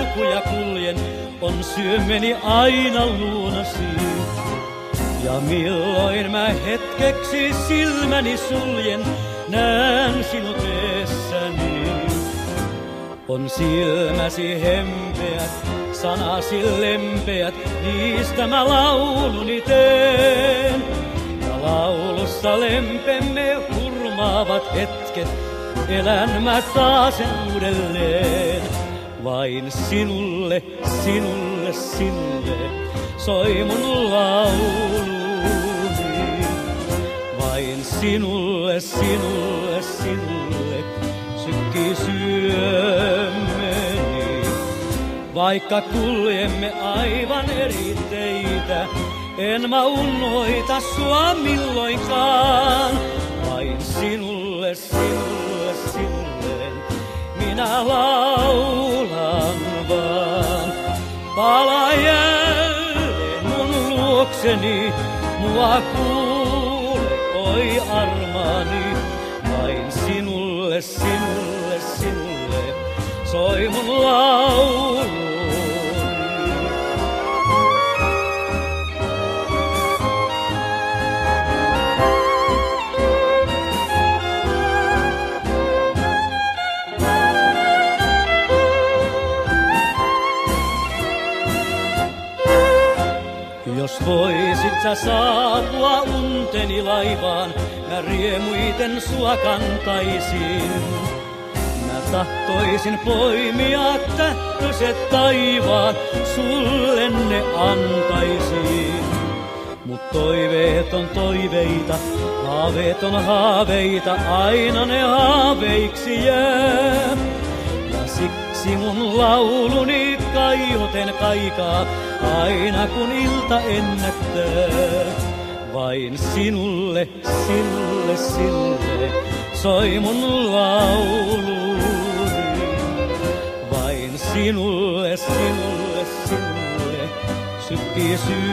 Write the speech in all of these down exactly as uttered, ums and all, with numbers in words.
polkuja kuljen, on syömeni aina luonasi. Ja milloin mä hetkeksi silmäni suljen, näen sinut eessäni. On silmäsi hempeät, sanasi lempeät, niistä mä lauluni teen. Ja laulussa lempemme hurmaavat hetket, elän mä taasen uudelleen. Vain sinulle, sinulle, sinulle soi mun lauluni. Vain sinulle, sinulle, sinulle sykkii syömeni. Vaikka kuljemme aivan eri teitä, en mä unoita sua milloinkaan. Vain sinulle, sinulle, sinulle minä laulan vaan. Palaa jälleen mun luokseni, mua kuule, oi armaani. Vain sinulle, sinulle, sinulle soi mun lauluni. Jos voisit sä saapua unteni laivaan, mä riemuiten sua kantaisin. Mä tahtoisin poimia tähtöiset taivaan, sulle ne antaisin. Mut toiveet on toiveita, haaveet on haaveita, aina ne haaveiksi jää. Ja siksi mun lauluni kaihoten kaikaa, aina kun ilta ennättää. Vain sinulle, sinulle, sinulle soi mun lauluni. Vain sinulle, sinulle, sinulle sykkii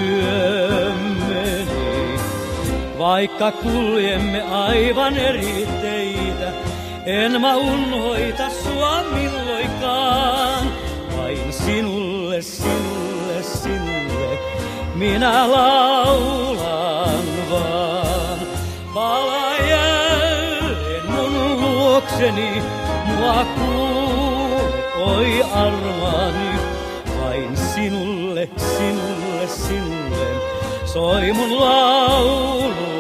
syömeni. Vaikka kuljemme aivan eri teitä, en mä unhoita sua milloinkaan. Vain sinulle, sinulle, sinulle minä laulan vaan. Palaa jälleen mun luokseni, mua kuule, oi armaani. Vain sinulle, sinulle, sinulle soi mun laulu.